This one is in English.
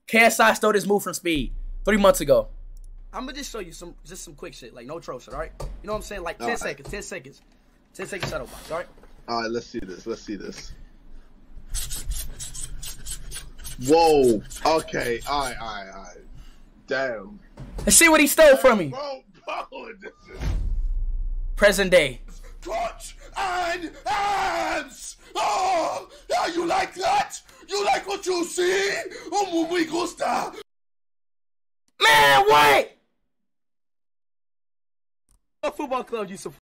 KSI stole this move from Speed 3 months ago. I'm gonna just show you some quick shit, like no troll shit, all right? You know what I'm saying? Like 10 seconds, 10 seconds. 10 seconds shadow box, all right? All right, let's see this. Let's see this. Whoa. Okay. All right. Damn. Let's see what he stole from me. Bro, this is... Present day. Clutch and hands. Oh, yeah, you like that? You like what you see? Oh, muy gusta. Man, wait! What football club you support?